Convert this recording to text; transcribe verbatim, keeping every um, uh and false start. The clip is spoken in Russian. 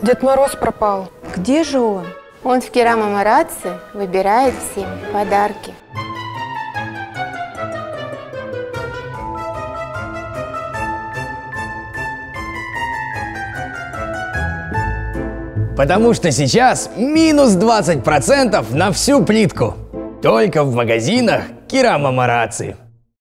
Дед Мороз пропал. Где же он? Он в Керама Марацци выбирает всем подарки. Потому что сейчас минус двадцать процентов на всю плитку. Только в магазинах Керама Марацци.